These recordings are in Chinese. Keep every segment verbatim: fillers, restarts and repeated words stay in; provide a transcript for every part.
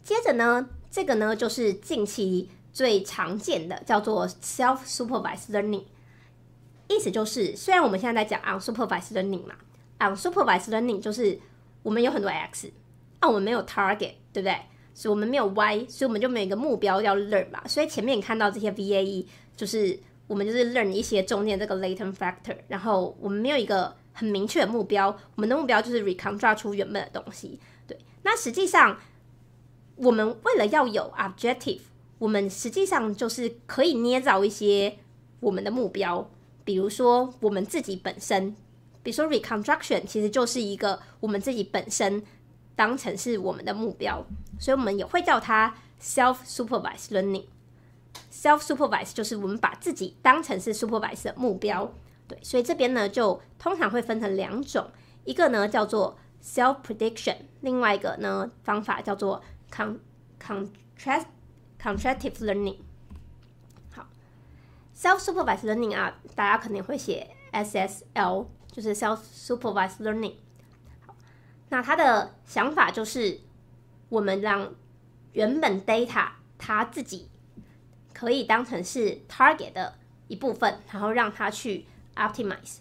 接着呢，这个呢就是近期最常见的，叫做 self-supervised learning。意思就是，虽然我们现在在讲 unsupervised learning 嘛 ，unsupervised learning 就是我们有很多 x， 啊，我们没有 target， 对不对？所以我们没有 y， 所以我们就没有一个目标要 learn 嘛。所以前面你看到这些 V A E， 就是我们就是 learn 一些中间这个 latent factor， 然后我们没有一个很明确的目标，我们的目标就是 reconstruct 出原本的东西。对，那实际上我们为了要有 objective， 我们实际上就是可以捏造一些我们的目标，比如说我们自己本身，比如说 reconstruction 其实就是一个我们自己本身当成是我们的目标，所以我们也会叫它 self-supervised learning。self-supervised 就是我们把自己当成是 supervised 的目标。对，所以这边呢就通常会分成两种，一个呢叫做 self-prediction， 另外一个呢方法叫做 con contract contractive learning。 好， self-supervised learning 啊，大家可能会写 S S L， 就是 self-supervised learning。 好，那它的想法就是我们让原本 data 它自己可以当成是 target 的一部分，然后让它去 optimize。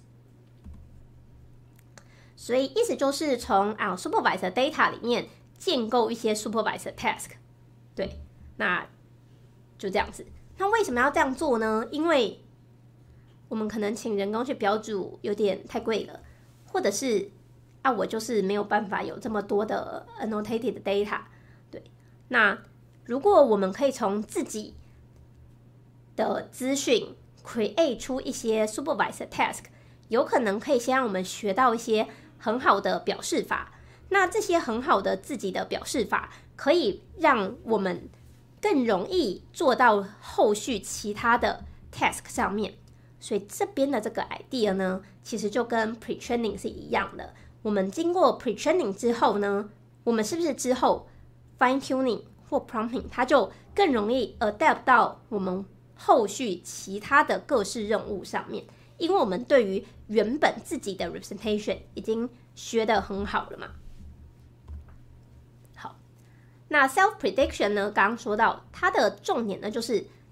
所以意思就是从 unsupervised data 里面建构一些 supervised task。 对，那就这样子。那为什么要这样做呢？因为我们可能请人工去标注有点太贵了，或者是啊，我就是没有办法有这么多的 annotated data。 对，那如果我们可以从自己的资讯 create 出一些 supervised task， 有可能可以先让我们学到一些很好的表示法。那这些很好的自己的表示法可以让我们更容易做到后续其他的 task 上面。所以这边的这个 idea 呢，其实就跟 pre-training 是一样的。我们经过 pre-training 之后呢，我们是不是之后 fine-tuning 或 prompting 它就更容易 adapt 到我们后续其他的各式任务上面，因为我们对于原本自己的 representation 已经学得很好了嘛。好，那 self prediction 呢，刚刚说到它的重点呢，就是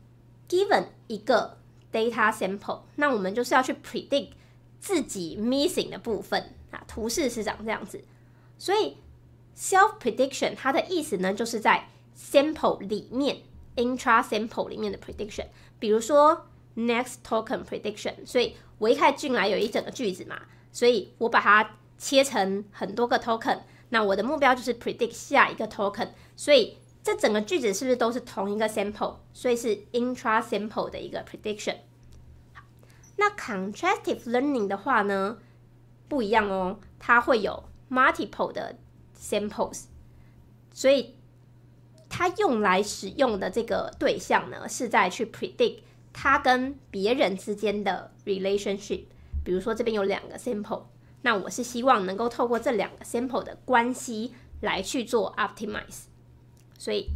given 一个 data sample， 那我们就是要去 predict 自己 missing 的部分啊，图示是长这样子。所以 self prediction 它的意思呢，就是在 sample 里面intra sample 里面的 prediction， 比如说 next token prediction， 所以我一开始进来有一整个句子嘛，所以我把它切成很多个 token， 那我的目标就是 predict 下一个 token， 所以这整个句子是不是都是同一个 sample， 所以是 intra sample 的一个 prediction。 好，那 contractive learning 的话呢，不一样哦，它会有 multiple 的 samples， 所以它用来使用的这个对象呢，是在去 predict 它跟别人之间的 relationship。 比如说这边有两个 sample， 那我是希望能够透过这两个 sample 的关系来去做 optimize。 所以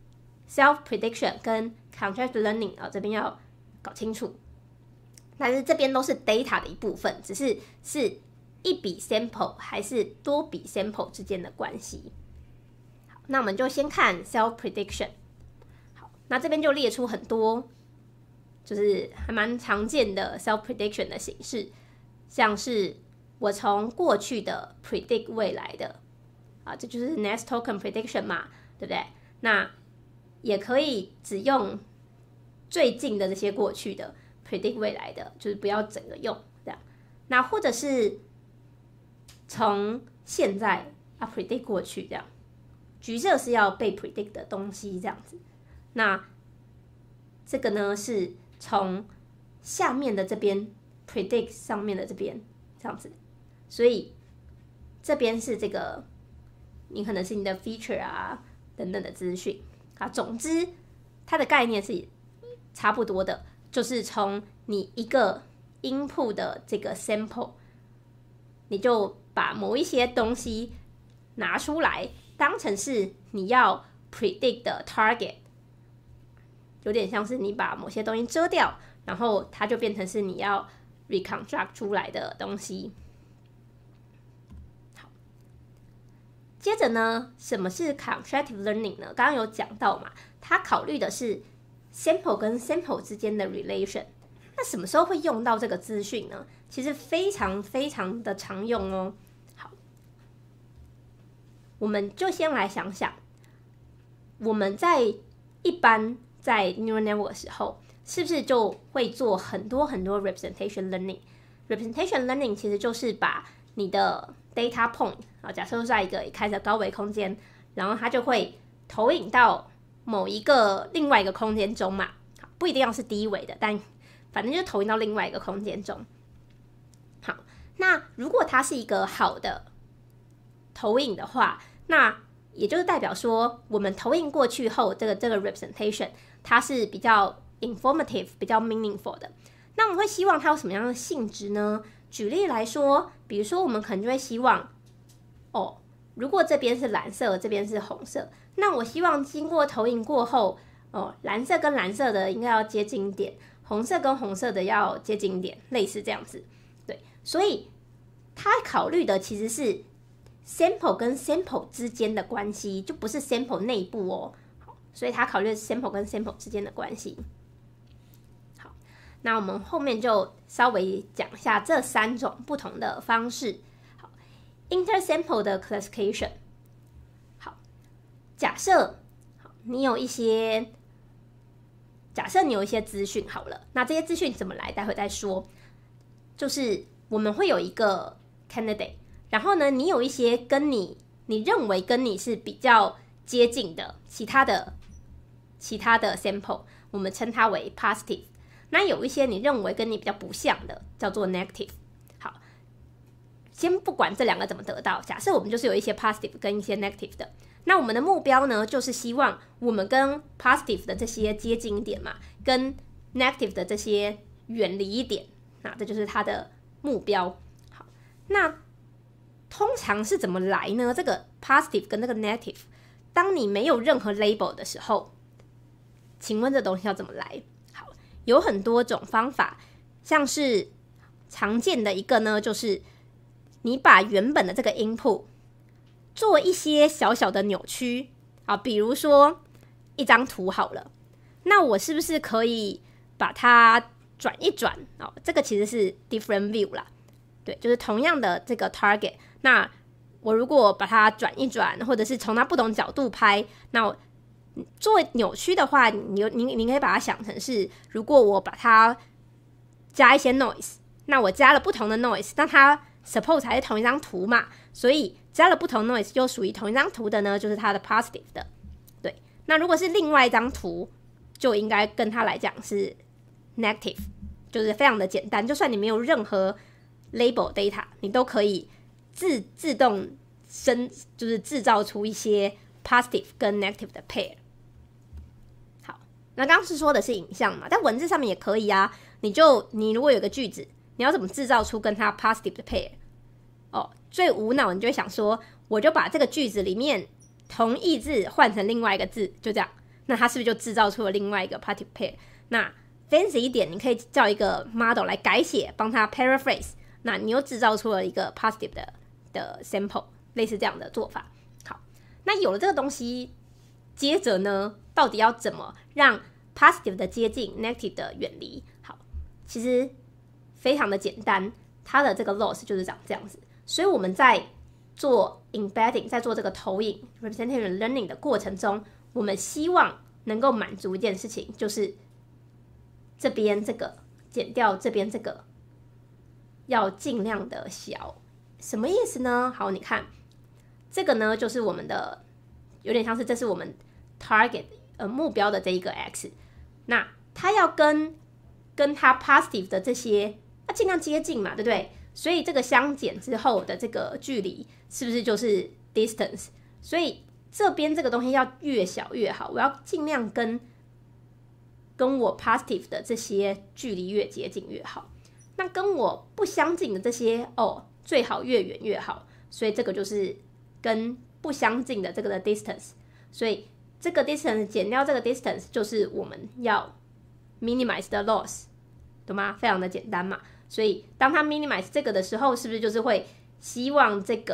self prediction 跟 contract learning 啊，这边要搞清楚。但是这边都是 data 的一部分，只是是一笔 sample 还是多笔 sample 之间的关系。那我们就先看 self prediction。 好，那这边就列出很多就是还蛮常见的 self prediction 的形式，像是我从过去的 predict 未来的啊，这就是 next token prediction 嘛，对不对？那也可以只用最近的这些过去的 predict 未来的，就是不要整个用这样。那或者是从现在啊 predict 过去这样。橘色是要被 predict 的东西这样子，那这个呢是从下面的这边 predict 上面的这边这样子，所以这边是这个你可能是你的 feature 啊等等的资讯啊。总之它的概念是差不多的，就是从你一个 input 的这个 sample， 你就把某一些东西拿出来当成是你要 predict 的 target， 有点像是你把某些东西遮掉，然后它就变成是你要 reconstruct 出来的东西。好， 接着呢，什么是 constructive learning 呢？刚刚有讲到嘛，它考虑的是 sample 跟 sample 之间的 relation。那什么时候会用到这个资讯呢？其实非常非常的常用哦。好，我们就先来想想，我们在一般在 neural network 的时候，是不是就会做很多很多 representation learning？representation learning 其实就是把你的 data point 啊，假设在一个开着高维空间，然后它就会投影到某一个另外一个空间中嘛，不一定要是低维的，但反正就投影到另外一个空间中。好，那如果它是一个好的投影的话，那也就是代表说，我们投影过去后，这个这个 representation 它是比较 informative、比较 meaningful 的。那我们会希望它有什么样的性质呢？举例来说，比如说我们可能就会希望，哦，如果这边是蓝色，这边是红色，那我希望经过投影过后，哦，蓝色跟蓝色的应该要接近一点，红色跟红色的要接近一点，类似这样子。对，所以它考虑的其实是 sample 跟 sample 之间的关系，就不是 sample 内部哦。好，所以它考虑的是 sample 跟 sample 之间的关系。那我们后面就稍微讲一下这三种不同的方式。好 ，intersample 的 classification。好，假设你有一些，假设你有一些资讯好了，那这些资讯怎么来，待会再说。就是我们会有一个 candidate， 然后呢，你有一些跟你你认为跟你是比较接近的其他的其他的 sample， 我们称它为 positive。那有一些你认为跟你比较不像的，叫做 negative。好，先不管这两个怎么得到，假设我们就是有一些 positive 跟一些 negative 的，那我们的目标呢，就是希望我们跟 positive 的这些接近一点嘛，跟 negative 的这些远离一点，那这就是它的目标。好，那通常是怎么来呢？这个 positive 跟那个 negative， 当你没有任何 label 的时候，请问这东西要怎么来？有很多种方法，像是常见的一个呢，就是你把原本的这个 input 做一些小小的扭曲啊，比如说一张图好了，那我是不是可以把它转一转哦？这个其实是 different view 啦，对，就是同样的这个 target， 那我如果把它转一转，或者是从它不同角度拍，那我做扭曲的话，你你你可以把它想成是，如果我把它加一些 noise， 那我加了不同的 noise， 那它 suppose 还是同一张图嘛，所以加了不同 noise 就属于同一张图的呢，就是它的 positive 的。对，那如果是另外一张图，就应该跟它来讲是 negative， 就是非常的简单，就算你没有任何 label data， 你都可以自自动生，就是制造出一些 positive 跟 negative 的 pair。那刚刚是说的是影像嘛，但文字上面也可以啊。你就你如果有个句子，你要怎么制造出跟它 positive 的 pair？ 哦，最无脑你就会想说，我就把这个句子里面同义字换成另外一个字，就这样，那它是不是就制造出了另外一个 positive pair？ 那 fancy 一点，你可以叫一个 model 来改写，帮它 paraphrase， 那你又制造出了一个 positive 的的 sample， 类似这样的做法。好，那有了这个东西，接着呢，到底要怎么让 positive 的接近 negative 的远离？好，其实非常的简单，它的这个 loss 就是长这样子。所以我们在做 embedding， 在做这个投影 representation learning 的过程中，我们希望能够满足一件事情，就是这边这个减掉这边这个要尽量的小。什么意思呢？好，你看这个呢，就是我们的有点像是这是我们 target 呃目标的这一个 x， 那它要跟跟它 positive 的这些要尽量接近嘛，对不对？所以这个相减之后的这个距离是不是就是 distance？ 所以这边这个东西要越小越好，我要尽量跟跟我 positive 的这些距离越接近越好。那跟我不相近的这些哦，最好越远越好。所以这个就是跟不相近的这个的 distance。所以这个 distance 减掉这个 distance 就是我们要 minimize 的 loss， 懂吗？非常的简单嘛。所以当它 minimize 这个的时候，是不是就是会希望这个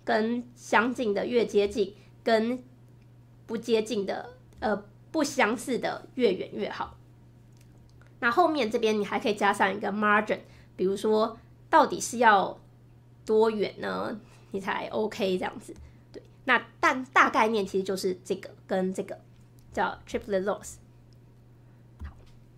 跟相近的越接近，跟不接近的呃不相似的越远越好。那后面这边你还可以加上一个 margin， 比如说到底是要多远呢？你才 OK 这样子。对，那但大概念其实就是这个跟这个叫 triplet loss。好，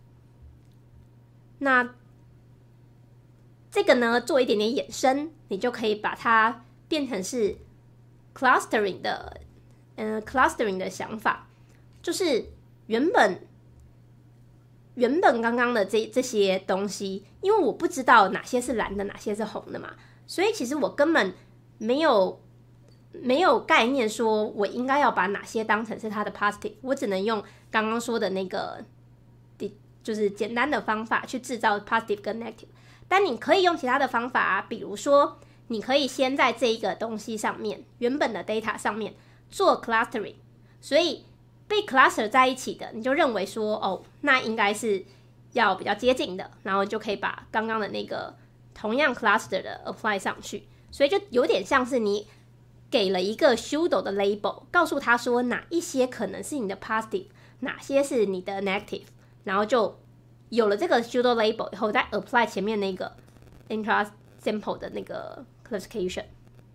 那这个呢做一点点衍生，你就可以把它变成是 clustering 的，嗯、呃、，clustering 的想法，就是原本原本刚刚的这这些东西，因为我不知道哪些是蓝的，哪些是红的嘛，所以其实我根本没有没有概念，说我应该要把哪些当成是它的 positive， 我只能用刚刚说的那个，就是简单的方法去制造 positive 跟 negative。但你可以用其他的方法啊，比如说你可以先在这一个东西上面，原本的 data 上面做 clustering， 所以被 cluster 在一起的，你就认为说哦，那应该是要比较接近的，然后就可以把刚刚的那个同样 cluster 的 apply 上去，所以就有点像是你给了一个 pseudo 的 label， 告诉他说哪一些可能是你的 positive， 哪些是你的 negative， 然后就有了这个 pseudo label 以后，再 apply 前面那个 intra sample 的那个 classification。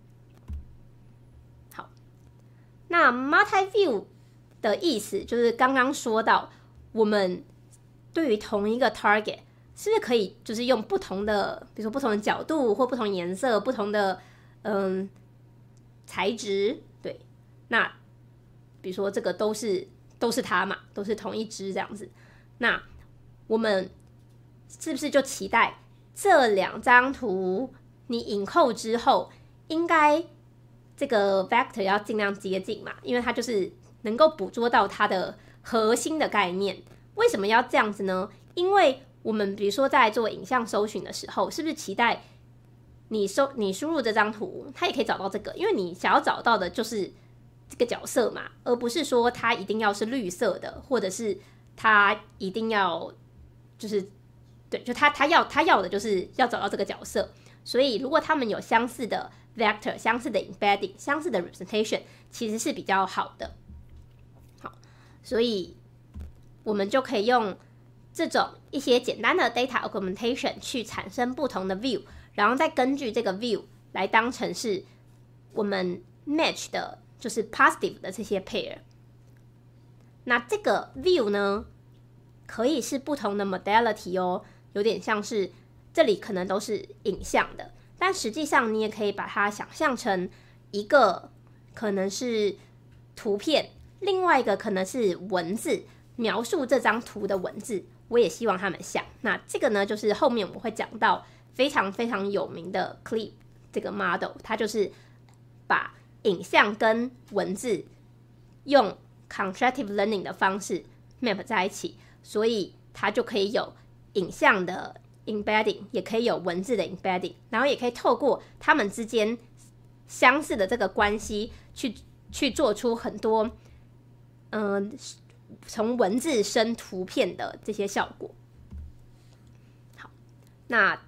好，那 multi view 的意思就是刚刚说到，我们对于同一个 target 是不是可以就是用不同的，比如说不同的角度或不同颜色、不同的嗯材质，对，那比如说这个都是都是它嘛，都是同一只这样子，那我们是不是就期待这两张图你encode之后，应该这个 vector 要尽量接近嘛？因为它就是能够捕捉到它的核心的概念。为什么要这样子呢？因为我们比如说在做影像搜寻的时候，是不是期待你搜你输入这张图，它也可以找到这个？因为你想要找到的就是这个角色嘛，而不是说它一定要是绿色的，或者是它一定要就是对，就他他要他要的就是要找到这个角色。所以如果他们有相似的 vector、相似的 embedding、相似的 representation， 其实是比较好的。好，所以我们就可以用这种一些简单的 data augmentation 去产生不同的 view， 然后再根据这个 view 来当成是我们 match 的，就是 positive 的这些 pair。那这个 view 呢，可以是不同的 modality 哦，有点像是这里可能都是影像的，但实际上你也可以把它想象成一个可能是图片，另外一个可能是文字，描述这张图的文字，我也希望他们像。那这个呢，就是后面我会讲到非常非常有名的 Clip 这个 model， 它就是把影像跟文字用 constructive learning 的方式 map 在一起，所以它就可以有影像的 embedding， 也可以有文字的 embedding， 然后也可以透过它们之间相似的这个关系去去做出很多嗯从文字生图片的这些效果。好，那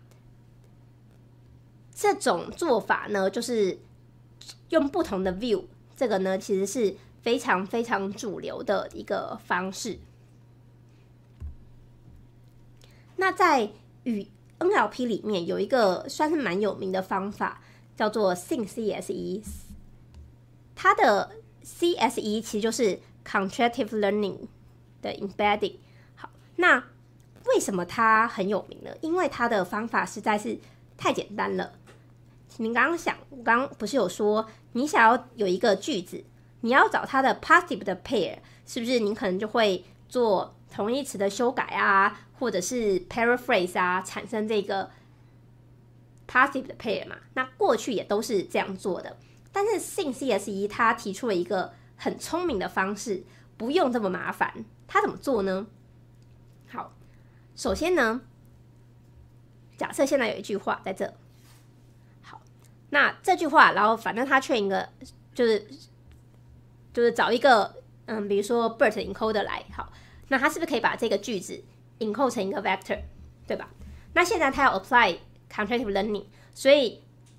这种做法呢，就是用不同的 view， 这个呢其实是非常非常主流的一个方式。那在与 N L P 里面有一个算是蛮有名的方法，叫做 SYNC-C S E， 它的 C S E 其实就是 Constructive Learning 的 Embedding。 好，那为什么它很有名呢？因为它的方法实在是太简单了。你刚刚想，我刚刚不是有说，你想要有一个句子，你要找它的 positive 的 pair， 是不是你可能就会做同义词的修改啊，或者是 paraphrase 啊，产生这个 positive 的 pair 嘛？那过去也都是这样做的，但是 SYNC-C S E 它提出了一个很聪明的方式，不用这么麻烦。它怎么做呢？好，首先呢，假设现在有一句话在这，好，那这句话，然后反正它train一个，就是就是找一个，嗯，比如说 B E R T encoder 来，好，那它是不是可以把这个句子 encode 成一个 vector， 对吧？那现在它要 apply constructive learning， 所以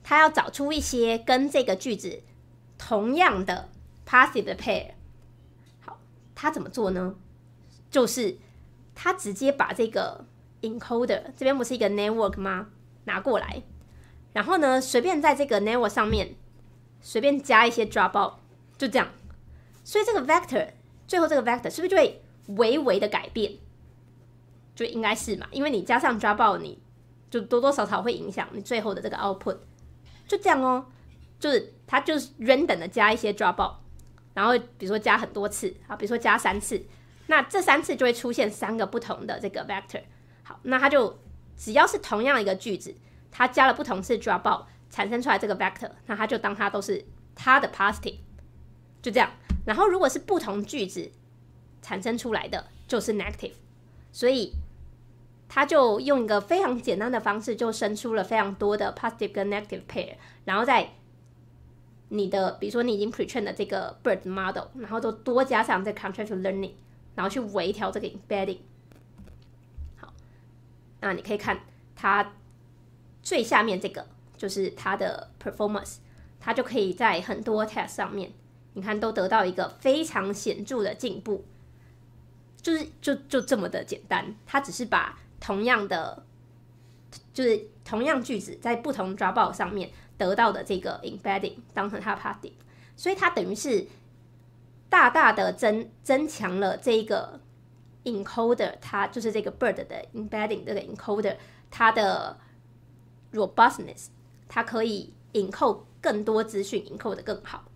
它要找出一些跟这个句子同样的 passive 的 pair。好，它怎么做呢？就是它直接把这个 encoder 这边不是一个 network 吗？拿过来，然后呢，随便在这个 network 上面随便加一些 dropout， 就这样。所以这个 vector 最后这个 vector 是不是就会微微的改变？就应该是嘛，因为你加上 dropout， 你就多多少少会影响你最后的这个 output。就这样哦，就是它就是 random 的加一些 dropout， 然后比如说加很多次，好，比如说加三次，那这三次就会出现三个不同的这个 vector。好，那它就只要是同样一个句子，它加了不同次 dropout 产生出来这个 vector， 那它就当它都是它的 positive， 就这样。然后如果是不同句子产生出来的就是 negative， 所以它就用一个非常简单的方式就生出了非常多的 positive 跟 negative pair， 然后在你的比如说你已经 pre-train 的这个 BERT model， 然后都多加上这 contractive learning， 然后去微调这个 embedding。 好，那你可以看它最下面这个就是它的 performance， 它就可以在很多 test 上面你看都得到一个非常显著的进步，就是就就这么的简单。它只是把同样的就是同样句子在不同 dropout 上面得到的这个 embedding 当成它的 positive， 所以它等于是大大的增增强了这个 encoder， 它就是这个 BERT 的 embedding 这个 encoder 它的 robustness， 它可以 encode 更多资讯 encode 得更好。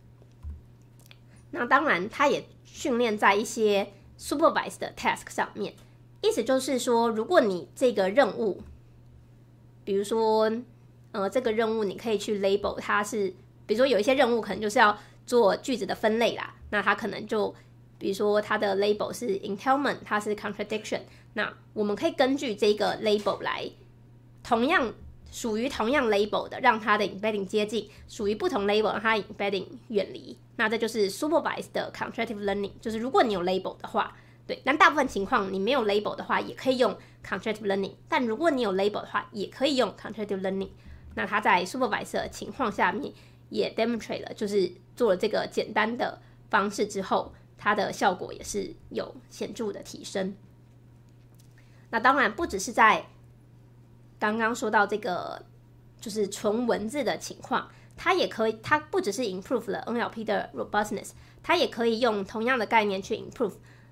那当然它也训练在一些 supervised 的 task 上面，意思就是说如果你这个任务比如说呃，这个任务你可以去 label 它是，比如说有一些任务可能就是要做句子的分类啦，那它可能就比如说它的 label 是 entailment， 它是 contradiction， 那我们可以根据这个 label 来同样属于同样 label 的让它的 embedding 接近，属于不同 label 让它的 embedding 远离，那这就是 supervised 的 contractive learning， 就是如果你有 label 的话，对，但大部分情况你没有 label 的话也可以用 contractive learning， 但如果你有 label 的话也可以用 contractive learning。那它在 supervised 的情况下面也 demonstrate 了，就是做了这个简单的方式之后，它的效果也是有显著的提升。那当然不只是在刚刚说到这个就是纯文字的情况，它也可以，它不只是 improve 了 N L P 的 robustness， 它也可以用同样的概念去 improve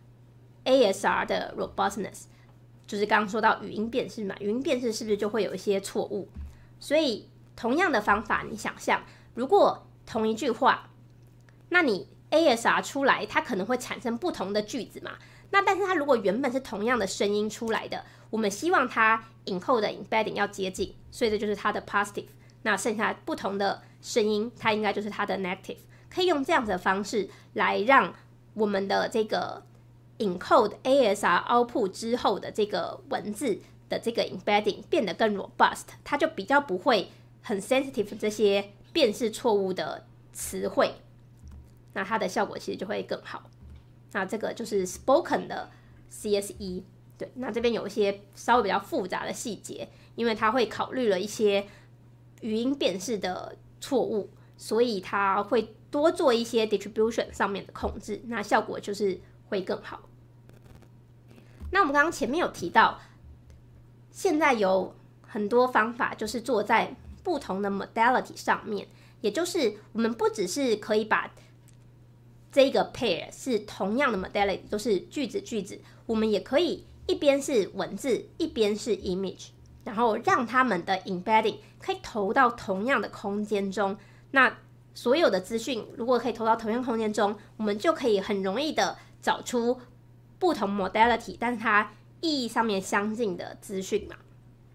A S R 的 robustness， 就是刚刚说到语音辨识嘛，语音辨识是不是就会有一些错误？所以同样的方法，你想象如果同一句话，那你 A S R 出来它可能会产生不同的句子嘛，那但是它如果原本是同样的声音出来的，我们希望它 encode 的 embedding 要接近，所以这就是它的 positive， 那剩下不同的声音它应该就是它的 negative， 可以用这样子的方式来让我们的这个 encode A S R output 之后的这个文字的这个 embedding 变得更 robust， 它就比较不会很 sensitive 这些辨识错误的词汇，那它的效果其实就会更好。那这个就是 spoken 的 C S E， 对，那这边有一些稍微比较复杂的细节，因为它会考虑了一些语音辨识的错误，所以它会多做一些 distribution 上面的控制，那效果就是会更好。那我们刚刚前面有提到，现在有很多方法就是做在不同的 modality 上面，也就是我们不只是可以把这个 pair 是同样的 modality， 都是句子句子，我们也可以一边是文字一边是 image， 然后让他们的 embedding 可以投到同样的空间中，那所有的资讯如果可以投到同样空间中，我们就可以很容易的找出不同 modality 但是它意义上面相近的资讯嘛。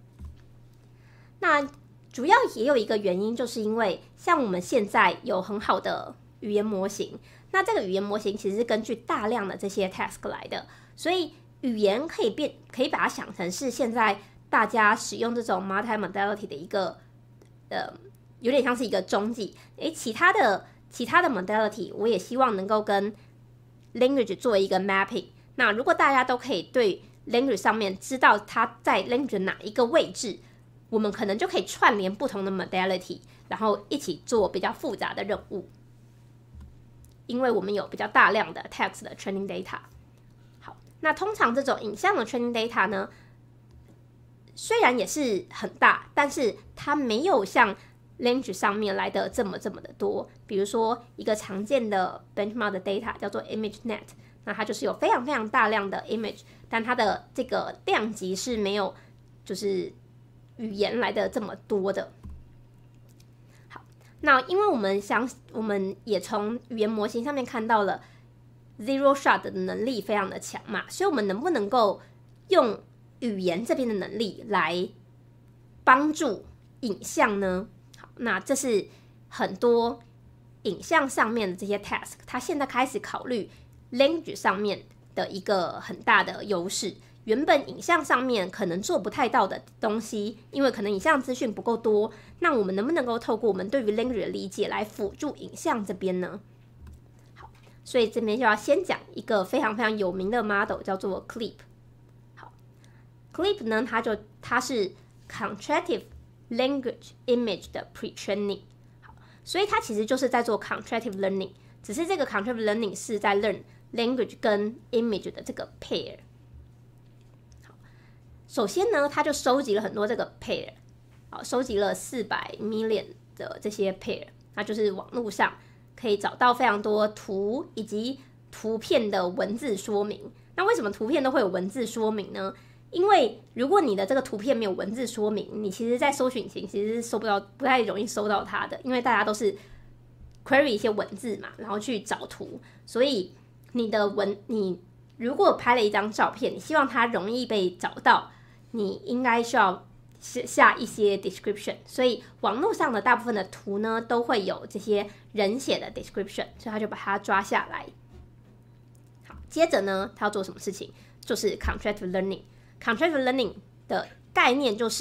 那主要也有一个原因，就是因为像我们现在有很好的语言模型，那这个语言模型其实是根据大量的这些 task 来的，所以语言可以变，可以把它想成是现在大家使用这种 multi-modality 的一个呃，有点像是一个中继。诶，其他的其他的 modality 我也希望能够跟 language 做一个 mapping。那如果大家都可以对 language 上面知道它在 language 哪一个位置， 我们可能就可以串联不同的 modality， 然后一起做比较复杂的任务，因为我们有比较大量的 text 的 training data。好，那通常这种影像的 training data 呢，虽然也是很大，但是它没有像 language 上面来的这么这么的多。比如说一个常见的 benchmark 的 data 叫做 ImageNet， 那它就是有非常非常大量的 image， 但它的这个量级是没有就是语言来的这么多的。好，那因为我们想，我们也从语言模型上面看到了 Zero Shot 的能力非常的强嘛，所以我们能不能够用语言这边的能力来帮助影像呢？好，那这是很多影像上面的这些 task， 它现在开始考虑 language 上面的一个很大的优势。原本影像上面可能做不太到的东西，因为可能影像资讯不够多，那我们能不能够透过我们对于 language 的理解来辅助影像这边呢？好，所以这边就要先讲一个非常非常有名的 model， 叫做 Clip。好 ，Clip 呢，它就它是 Contractive Language Image 的 Pre-training。好，所以它其实就是在做 Contractive Learning， 只是这个 Contractive Learning 是在 learn language 跟 image 的这个 pair。首先呢，它就收集了很多这个 pair， 好，收集了四百 million 的这些 pair， 它就是网络上可以找到非常多图以及图片的文字说明。那为什么图片都会有文字说明呢？因为如果你的这个图片没有文字说明，你其实在搜寻引擎其实是搜不到，不太容易搜到它的，因为大家都是 query 一些文字嘛，然后去找图，所以你的文，你如果拍了一张照片，你希望它容易被找到，你应该需要下一些 description， 所以网络上的大部分的图呢，都会有这些人写的 description， 所以他就把它抓下来。好，接着呢，他要做什么事情？就是 contractive learning。contractive learning 的概念就是，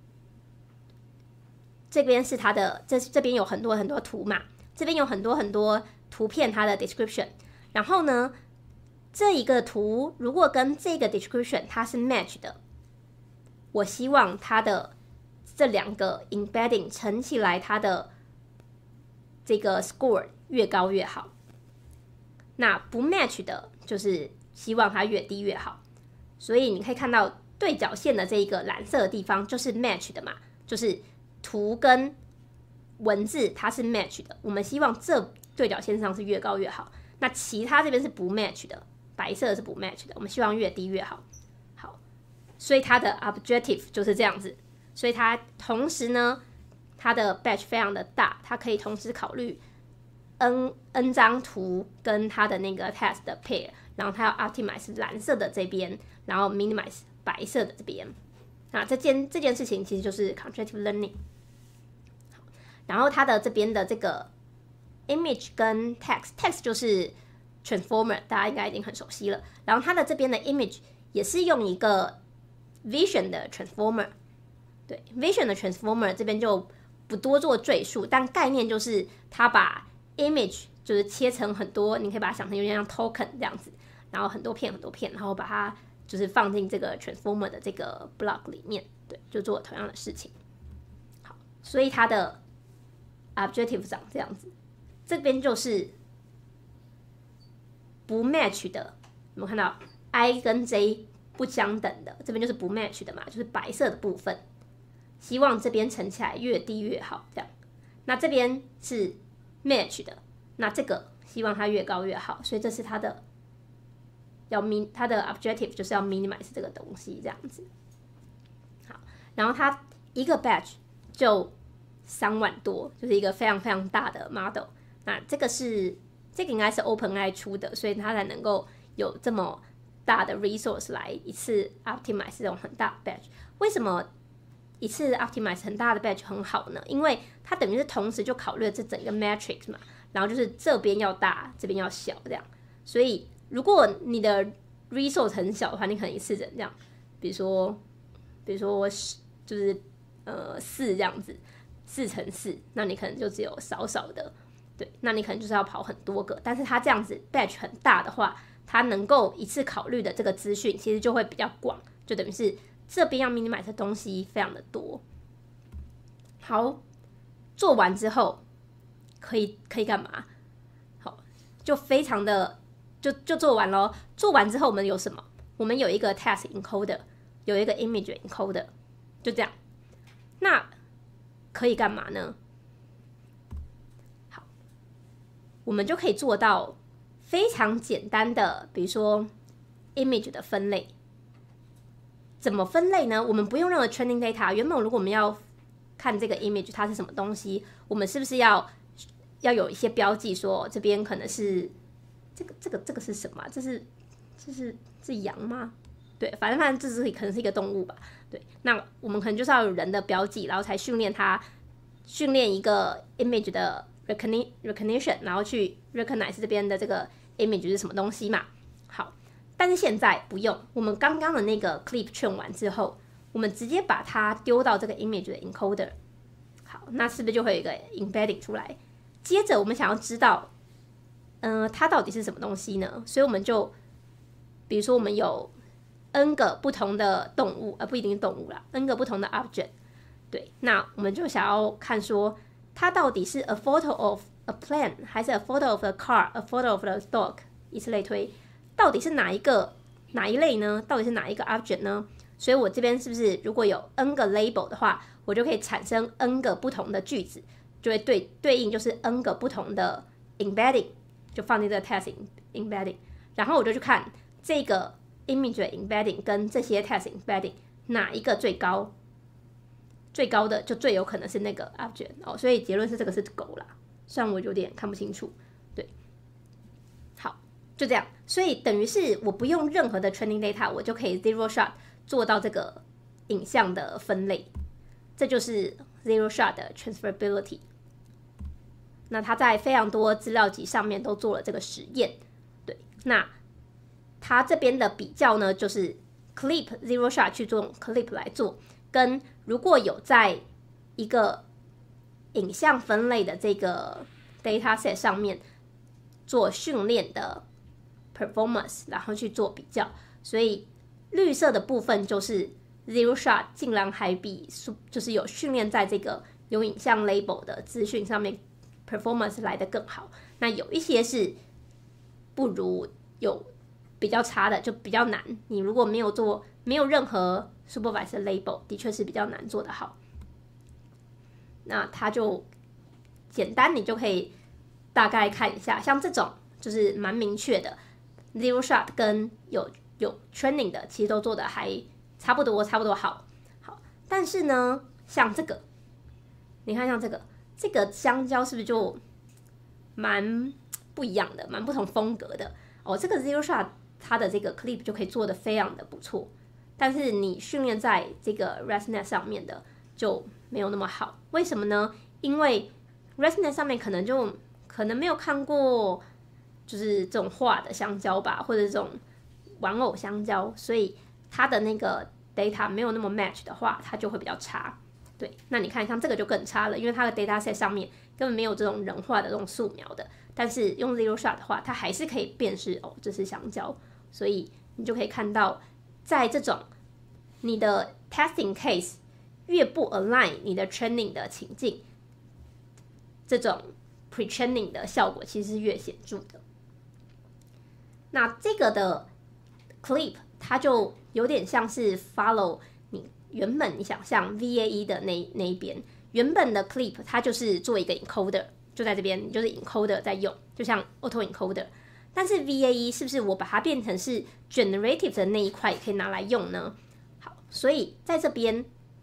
这边是它的，这这边有很多很多图嘛，这边有很多很多图片，它的 description， 然后呢，这一个图如果跟这个 description 它是 match 的，我希望它的这两个 embedding 乘起来，它的这个 score 越高越好。那不 match 的，就是希望它越低越好。所以你可以看到对角线的这一个蓝色的地方就是 match 的嘛，就是图跟文字它是 match 的。我们希望这对角线上是越高越好。那其他这边是不 match 的，白色是不 match 的，我们希望越低越好。所以它的 objective 就是这样子，所以它同时呢，它的 batch 非常的大，它可以同时考虑 n n 张图跟它的那个 test 的 pair， 然后它要 optimize 蓝色的这边，然后 minimize 白色的这边。那这件这件事情其实就是 contractive learning。然后它的这边的这个 image 跟 text，text 就是 transformer， 大家应该已经很熟悉了。然后它的这边的 image 也是用一个Vision 的 transformer， 对 Vision 的 transformer 这边就不多做赘述，但概念就是它把 image 就是切成很多，你可以把它想成有点像 token 这样子，然后很多片很多片，然后把它就是放进这个 transformer 的这个 block 里面，对，就做同样的事情。好，所以它的 objective 长这样子，这边就是不 match 的，有没有看到 I 跟 J？不相等的，这边就是不 match 的嘛，就是白色的部分，希望这边乘起来越低越好，这样。那这边是 match 的，那这个希望它越高越好，所以这是它的要 min 它的 objective 就是要 minimize 这个东西这样子。好，然后它一个 batch 就三万多，就是一个非常非常大的 model。那这个是这个应该是 OpenAI 出的，所以它才能够有这么大的 resource 来一次 optimize 这种很大的 batch。 为什么一次 optimize 很大的 batch 很好呢？因为它等于是同时就考虑了这整个 matrix 嘛，然后就是这边要大，这边要小这样。所以如果你的 resource 很小的话，你可能一次只能这样，比如说比如说就是呃四这样子，四乘四，那你可能就只有少少的，对，那你可能就是要跑很多个。但是它这样子 batch 很大的话，它能够一次考虑的这个资讯其实就会比较广，就等于是这边要 minimize 的东西非常的多。好，做完之后可以可以干嘛？好，就非常的就就做完咯。做完之后我们有什么？我们有一个 text encoder， 有一个 image encoder， 就这样。那可以干嘛呢？好，我们就可以做到非常简单的，比如说 image 的分类。怎么分类呢？我们不用任何 training data。原本如果我们要看这个 image 它是什么东西，我们是不是要要有一些标记说这边可能是这个这个这个是什么、啊？这是这是是羊吗？对，反正反正这是可能是一个动物吧。对，那我们可能就是要有人的标记，然后才训练它，训练一个 image 的 recognition， 然后去 recognize 这边的这个 image 是什么东西嘛。好，但是现在不用，我们刚刚的那个 clip train 完之后，我们直接把它丢到这个 image 的 encoder。好，那是不是就会有一个 embedding 出来？接着我们想要知道，嗯、呃，它到底是什么东西呢？所以我们就，比如说我们有 n 个不同的动物，呃，不一定是动物啦 ，n 个不同的 object。对，那我们就想要看说，它到底是 a photo of a plant， 还是 a photo of a car，a photo of a dog， 以此类推，到底是哪一个哪一类呢？到底是哪一个 object 呢？所以我这边是不是如果有 n 个 label 的话，我就可以产生 n 个不同的句子，就会对对应就是 n 个不同的 embedding， 就放进这个 text embedding， 然后我就去看这个 image embedding 跟这些 text embedding 哪一个最高，最高的就最有可能是那个 object 哦，所以结论是这个是狗啦，虽然我有点看不清楚，对，好，就这样，所以等于是我不用任何的 training data， 我就可以 zero shot 做到这个影像的分类，这就是 zero shot 的 transferability。那它在非常多资料集上面都做了这个实验，对，那它这边的比较呢，就是 clip zero shot 去做 clip 来做，跟如果有在一个影像分类的这个 data set 上面做训练的 performance， 然后去做比较，所以绿色的部分就是 zero shot 竟然还比就是有训练在这个有影像 label 的资讯上面 performance 来得更好。那有一些是不如，有比较差的就比较难。你如果没有做没有任何 supervised label， 的确是比较难做得好。那它就简单，你就可以大概看一下，像这种就是蛮明确的 zero shot 跟有有 training 的其实都做的还差不多差不多好好，但是呢像这个你看像这个这个香蕉是不是就蛮不一样的，蛮不同风格的哦。这个 zero shot 它的这个 clip 就可以做的非常的不错，但是你训练在这个 ResNet 上面的就没有那么好。为什么呢？因为 ResNet 上面可能就可能没有看过就是这种画的香蕉吧，或者这种玩偶香蕉，所以它的那个 data 没有那么 match 的话，它就会比较差。对，那你看像这个就更差了，因为它的 data set 上面根本没有这种人化的这种素描的，但是用 zero shot 的话，它还是可以辨识哦这是香蕉，所以你就可以看到，在这种你的 testing case 越不 align 你的 training 的情境，这种 pre-training 的效果其实是越显著的。那这个的 clip 它就有点像是 follow 你原本你想象 V A E 的那那一边，原本的 clip 它就是做一个 encoder， 就在这边，就是 encoder 在用，就像 auto encoder。但是 V A E 是不是我把它变成是 generative 的那一块也可以拿来用呢？好，所以在这边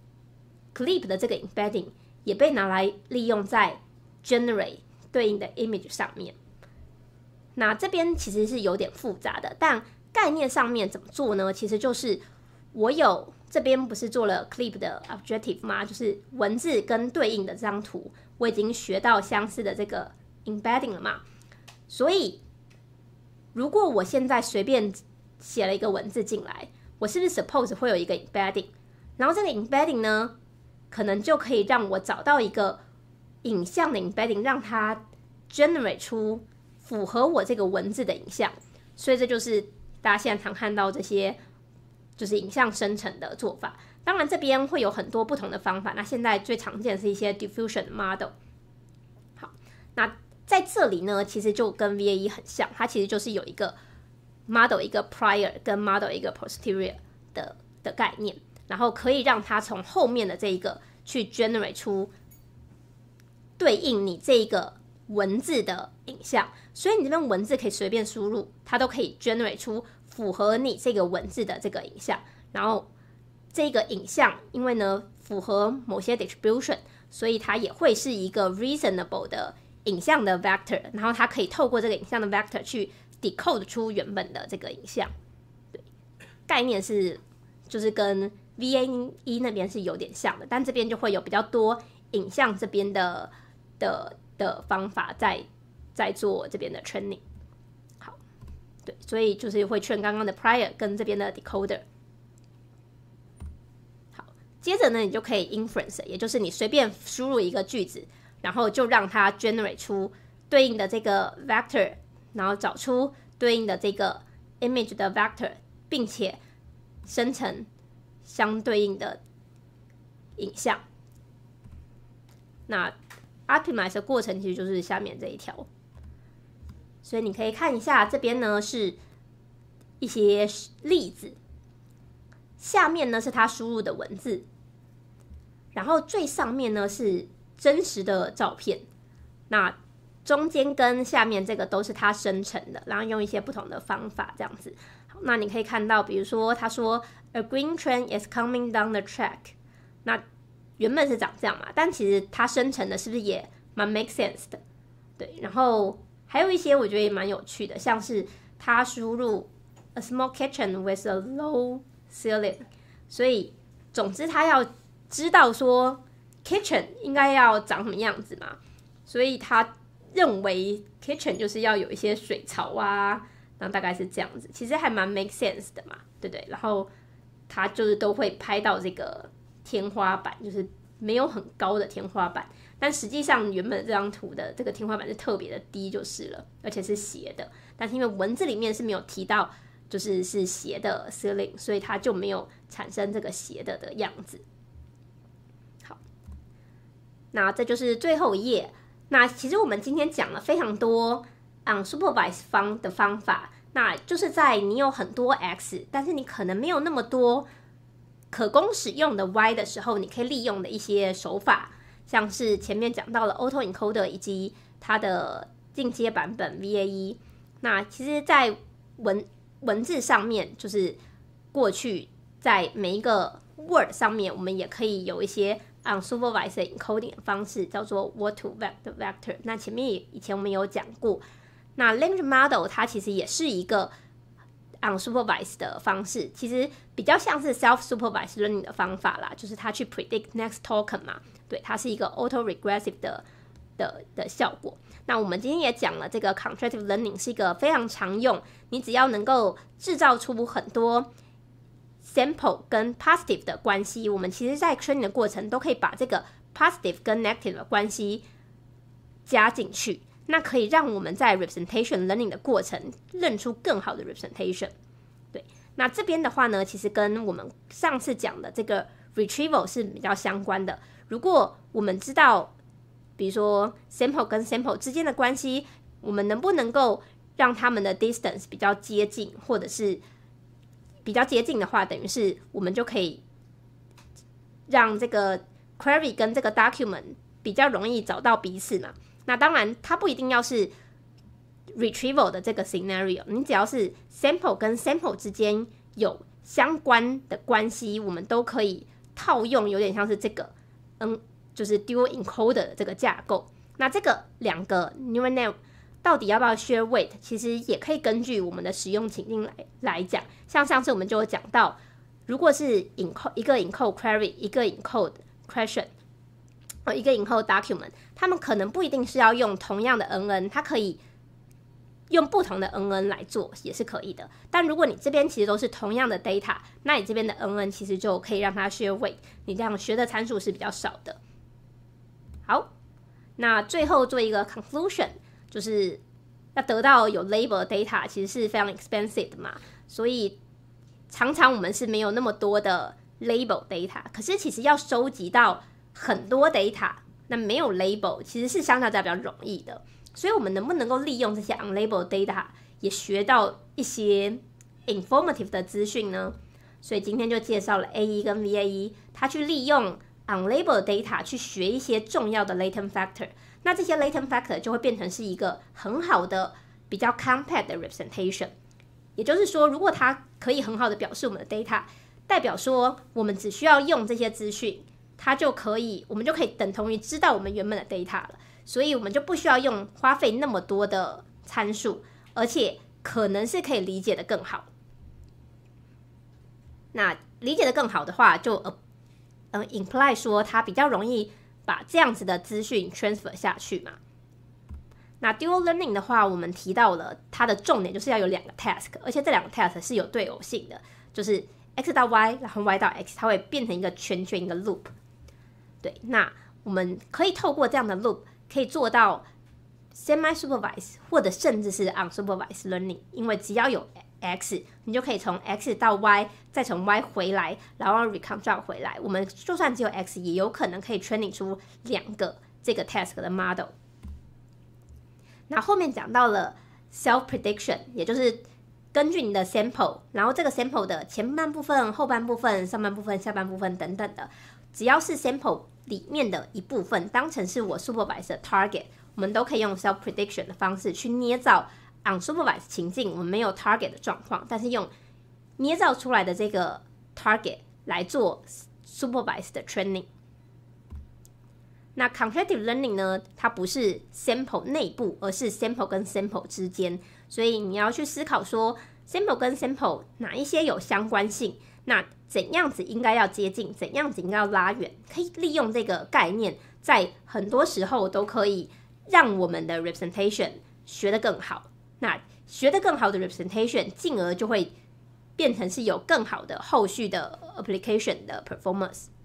clip 的这个 embedding 也被拿来利用在 generate 对应的 image 上面。那这边其实是有点复杂的，但概念上面怎么做呢？其实就是我有这边不是做了 clip 的 objective 吗？就是文字跟对应的这张图，我已经学到相似的这个 embedding 了嘛。所以如果我现在随便写了一个文字进来，我是不是 suppose 会有一个 embedding？ 然后这个 embedding 呢，可能就可以让我找到一个影像的 embedding， 让它 generate 出符合我这个文字的影像。所以这就是大家现在常看到这些就是影像生成的做法。当然这边会有很多不同的方法，那现在最常见的是一些 diffusion model。好，那在这里呢，其实就跟 V A E 很像，它其实就是有一个 model 一个 prior 跟 model 一个 posterior 的的概念，然后可以让它从后面的这一个去 generate 出对应你这一个文字的影像，所以你这边文字可以随便输入，它都可以 generate 出符合你这个文字的这个影像，然后这个影像因为呢符合某些 distribution， 所以它也会是一个 reasonable 的影像的 vector， 然后它可以透过这个影像的 vector 去 decode 出原本的这个影像。对，概念是就是跟 V A E 那边是有点像的，但这边就会有比较多影像这边的的的方法在在做这边的 training。 好，对，所以就是会 train 刚刚的 prior 跟这边的 decoder。 好，接着呢你就可以 inference， 也就是你随便输入一个句子，然后就让它 generate 出对应的这个 vector， 然后找出对应的这个 image 的 vector， 并且生成相对应的影像。那 optimize 的过程其实就是下面这一条，所以你可以看一下这边呢是一些例子，下面呢是它输入的文字，然后最上面呢是真实的照片，那中间跟下面这个都是它生成的，然后用一些不同的方法这样子。好，那你可以看到，比如说他说 A green train is coming down the track， 那原本是长这样嘛，但其实它生成的是不是也蛮 make sense 的？对，然后还有一些我觉得也蛮有趣的，像是他输入 a small kitchen with a low ceiling， 所以总之他要知道说 kitchen 应该要长什么样子嘛，所以他认为 kitchen 就是要有一些水槽啊，然后大概是这样子，其实还蛮 make sense 的嘛，对不对？然后他就是都会拍到这个天花板，就是没有很高的天花板，但实际上原本这张图的这个天花板是特别的低就是了，而且是斜的，但是因为文字里面是没有提到就是是斜的 ceiling， 所以它就没有产生这个斜的的样子。好，那这就是最后一页。那其实我们今天讲了非常多 unsupervised 方的方法，那就是在你有很多 x， 但是你可能没有那么多可供使用的 y 的时候，你可以利用的一些手法，像是前面讲到了 autoencoder 以及它的进阶版本 V A E。 那其实在文文字上面，就是过去在每一个 word 上面，我们也可以有一些 unsupervised encoding 的方式，叫做 word to vector。 那前面以前我们有讲过，那 language model 它其实也是一个 unsupervised 的方式，其实比较像是 self-supervised learning 的方法啦，就是它去 predict next token 嘛，对，它是一个 auto-regressive 的, 的, 的效果。那我们今天也讲了，这个 contractive learning 是一个非常常用，你只要能够制造出很多 sample 跟 positive 的关系，我们其实在 training 的过程都可以把这个 positive 跟 negative 的关系加进去，那可以让我们在 representation learning 的过程认出更好的 representation。 对，那这边的话呢，其实跟我们上次讲的这个 retrieval 是比较相关的。如果我们知道比如说 sample 跟 sample 之间的关系，我们能不能够让他们的 distance 比较接近，或者是比较接近的话，等于是我们就可以让这个 query 跟这个 document 比较容易找到彼此嘛。那当然它不一定要是 retrieval 的这个 scenario， 你只要是 sample 跟 sample 之间有相关的关系，我们都可以套用有点像是这个嗯就是 dual encoder 的这个架构。那这个两个 neural net 到底要不要 share weight， 其实也可以根据我们的使用情境来来讲。像上次我们就有讲到，如果是 encode 一个 encode query， 一个 encode question， 一个 encode document， 他们可能不一定是要用同样的 N N， 它可以用不同的 N N 来做也是可以的。但如果你这边其实都是同样的 data， 那你这边的 N N 其实就可以让它 share weight， 你这样学的参数是比较少的。好，那最后做一个 conclusion， 就是要得到有 label 的 data 其实是非常 expensive 的嘛，所以常常我们是没有那么多的 label data， 可是其实要收集到很多 data， 那没有 label 其实是相较较比较容易的。所以我们能不能够利用这些 unlabeled data 也学到一些 informative 的资讯呢？所以今天就介绍了 A E 跟 V A E， 它去利用 unlabeled data 去学一些重要的 latent factor， 那这些 latent factor 就会变成是一个很好的比较 compact 的 representation。也就是说，如果它可以很好的表示我们的 data， 代表说我们只需要用这些资讯，它就可以，我们就可以等同于知道我们原本的 data 了。所以我们就不需要用花费那么多的参数，而且可能是可以理解的更好。那理解的更好的话，就呃呃 imply 说它比较容易把这样子的资讯 transfer 下去嘛。那 dual learning 的话，我们提到了它的重点就是要有两个 task， 而且这两个 task 是有对偶性的，就是 x 到 y， 然后 y 到 x， 它会变成一个圈圈一个 loop。对，那我们可以透过这样的 loop。可以做到 semi-supervised 或者甚至是 unsupervised learning， 因为只要有 x， 你就可以从 x 到 y， 再从 y 回来，然后 reconstruct 回来。我们就算只有 x， 也有可能可以 training 出两个这个 task 的 model。那后面讲到了 self prediction， 也就是根据你的 sample， 然后这个 sample 的前半部分、后半部分、上半部分、下半部分等等的，只要是 sample里面的一部分当成是我 supervised 的 target， 我们都可以用 self prediction 的方式去捏造 unsupervised 情境，我们没有 target 的状况，但是用捏造出来的这个 target 来做 supervised 的 training。那 contractive learning 呢，它不是 sample 内部，而是 sample 跟 sample 之间，所以你要去思考说 sample 跟 sample 哪一些有相关性，那怎样子应该要接近，怎样子应该要拉远，可以利用这个概念，在很多时候都可以让我们的 representation 学得更好。那学得更好的 representation， 进而就会变成是有更好的后续的 application 的 performance。